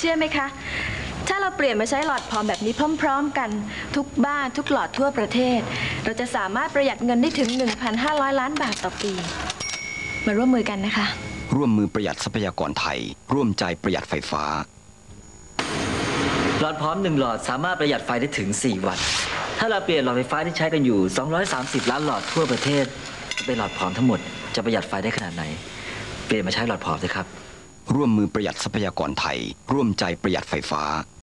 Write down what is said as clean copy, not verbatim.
ชื่อไหมคะถ้าเราเปลี่ยนมาใช้หลอดพร้อมแบบนี้พร้อมๆกันทุกบ้านทุกหลอดทั่วประเทศเราจะสามารถประหยัดเงินได้ถึง 1,500 ล้านบาทต่อปีมาร่วมมือกันนะคะร่วมมือประหยัดทรัพยากรไทยร่วมใจประหยัดไฟฟ้าหลอดพร้อม1หลอดสามารถประหยัดไฟได้ถึง4 วัตต์ถ้าเราเปลี่ยนหลอดไฟฟ้าที่ใช้กันอยู่230 ล้านหลอดทั่วประเทศเป็นหลอดพร้อมทั้งหมดจะประหยัดไฟได้ขนาดไหนเปลี่ยนมาใช้หลอดพร้อมเถอะครับร่วมมือประหยัดทรัพยากรไทยร่วมใจประหยัดไฟฟ้า